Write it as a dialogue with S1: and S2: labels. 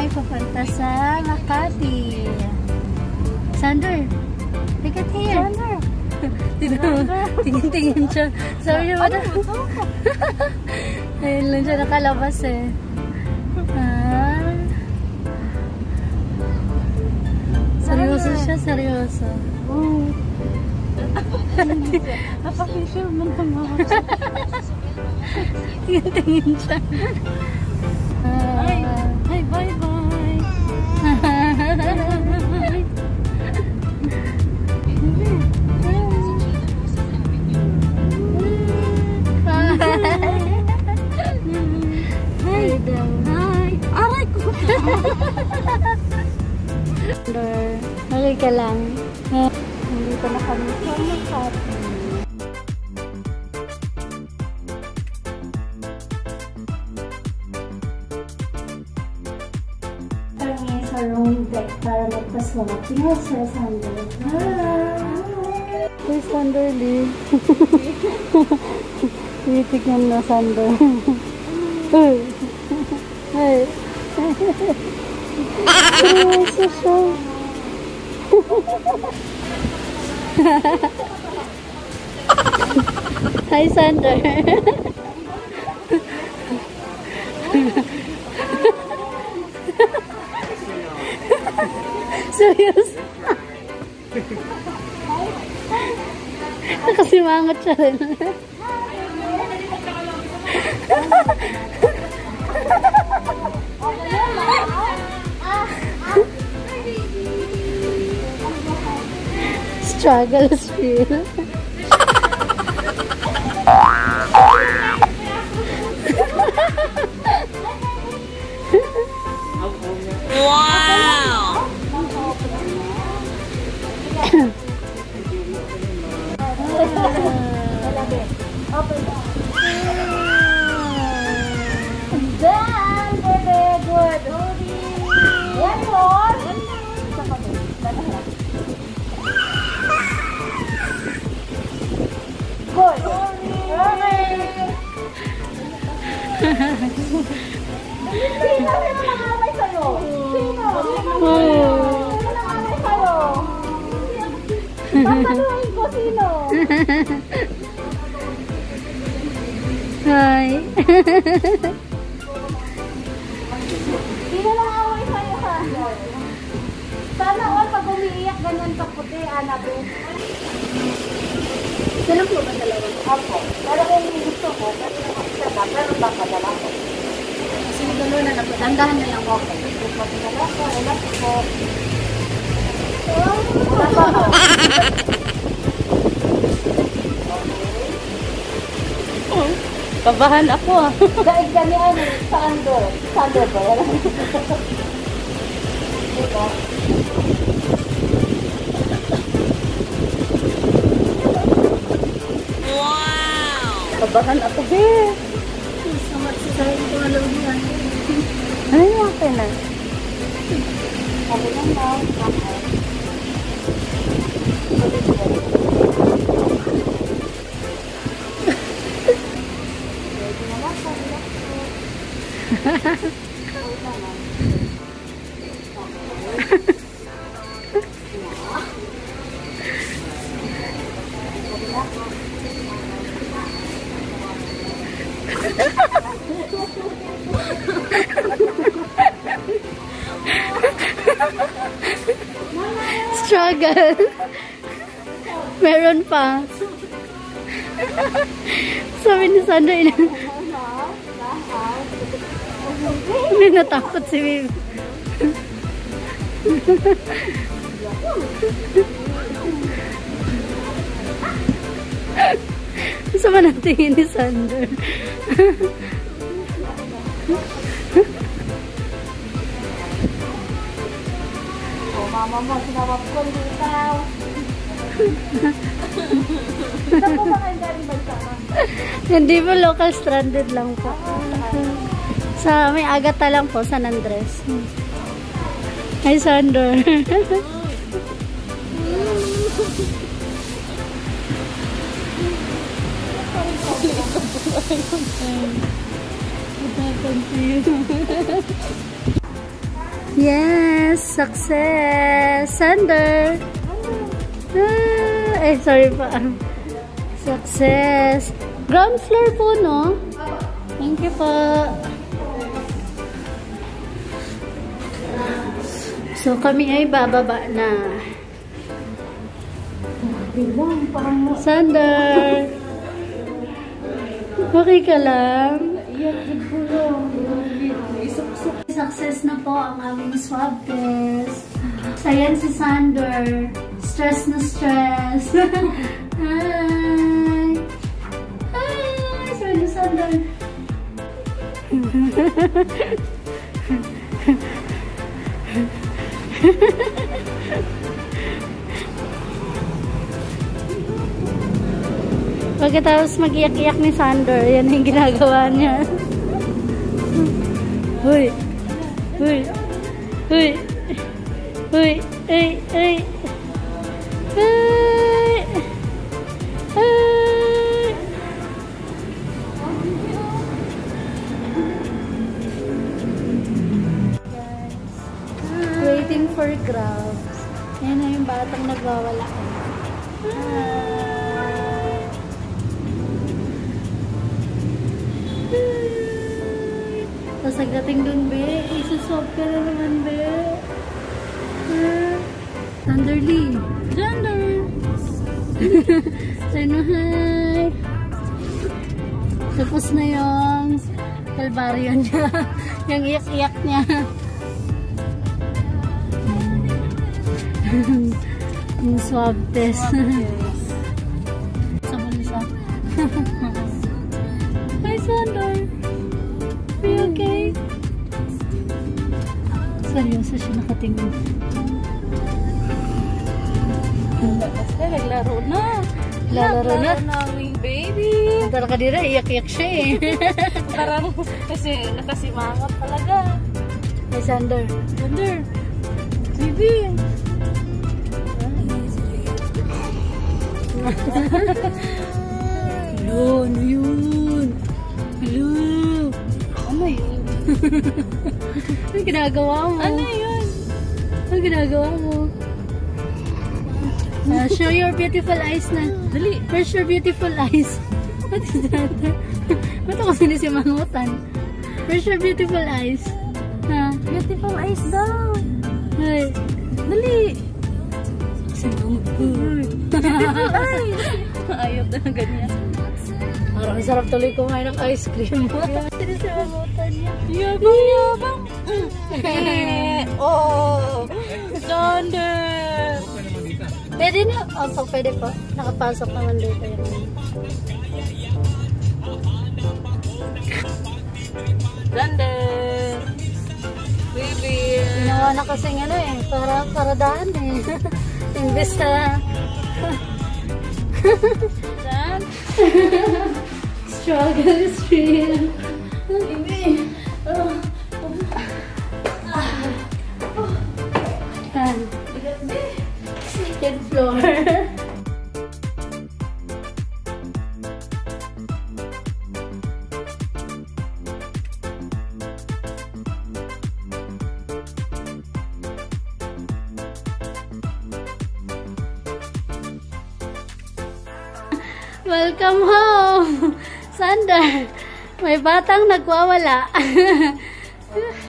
S1: ay papunta sa Makati. Sander, look at here. Sander. Tingin-tingin siya. Sabi niya, ano ito? Ayun lang siya nakalabas eh. Seryoso siya, seryoso.
S2: Napaka-picture mo ng mga siya.
S1: Tingin siya.
S2: Hi, bye-bye. Hi. Aray ko.
S1: Hali ka lang. Hindi ko na kami sa Makati. Kami sa room deck para magpaswap. Tingnan sa Sander. Hi! Hey, Sander Lee. Titignan na Sander. Hey! Hey! Oh, so shy. Hi, Sander. Serious? Nakasimangot siya rin. Struggle is real.
S2: Wow!
S1: Done! Very good! One more! Good! Sino nangamay sa'yo? Sino? Sino nangamay sa'yo? Tatanungin ko sino? Hi! Sino nangamay sa'yo, Sander? Sana all pag umiiyak ganyan ka puti, Anabe. Sino po ba dalawa? Ako. Pero kung gusto ko, pwede na mag-isa pero papadala ko. Kasi gulo na napatandahan na lang ako. Papadala ko, relax ko. Wala pa ako.
S2: Kabahan ako ah.
S1: Daig kami ano, sa Andor. Sa Andor ba? Diba?
S2: Kabahan ako, be.
S1: Samat sa sa'yo ko alam niya.
S2: Ay, okay na.
S1: Sabi lang na. Struggle. Meron pa. Sabi ni Sandra, hindi natakot si Viv. Sama natingin ni Sandra.
S2: Mama mo, sinawap ko ikaw.
S1: Saan po ba kayo galing bansa? Hindi po, local stranded lang po. Sa may Agata lang po, San Andres. Hi, Sander. What happened to you? Yes, success. Sander. Sorry pa. Success. Ground floor po, no? Thank you po. So, kami ay bababa na. Sander. Okay ka lang? Success na po ang aming swab test. Ayan si Sander. Stress na stress. Hi! Hi! Sorry na Sander. Pagkatapos mag-iyak-iyak ni Sander, yan yung ginagawa niya. Huy! Huy! Huy! Huy! Ay! Ay! Ay! Ay! Waiting for grabs. Yan na yung batang nagwawala. Tapos agdating dun, be. Isuswab ka na naman, be. Sander Lee. Sander! Ano, hi! Tapos na yung kalbaryo niya. Yung iyak-iyak niya. Yung swab test. Sa bulsa. Hi, Sander! Are you okay? Seryoso siya nakatingin. Naglaro na. Naglaro na aming baby. Tara ka dira, iyak-iyak siya eh.
S2: Parang kasi nakasimangot talaga.
S1: Hey, Sander.
S2: Sander. Baby.
S1: Hello, ano yun? Hello.
S2: Ano yun?
S1: Ano ginagawa mo?
S2: Ano yun?
S1: Ano ginagawa mo? Show your beautiful eyes na.
S2: Dali.
S1: Where's your beautiful eyes? What is that? Ba't ako sinisimangutan? Where's your beautiful eyes? Ha?
S2: Beautiful eyes daw.
S1: Ay.
S2: Dali.
S1: Simangut ko.
S2: Beautiful eyes. Ayaw na ganyan.
S1: Parang sarap tuloy kumain ng ice cream. Sinisimangutan niya.
S2: Yabang. Oh. Sander.
S1: Pwede na? Opo, pwede po. Nakapasok naman dito yun.
S2: Sander. Baby.
S1: Ginawa na kasing ano eh. Para daan eh. Imbes na.
S2: San?
S1: Struggle is real. Baby. Second floor. Welcome home, Sander. May batang nagwawala.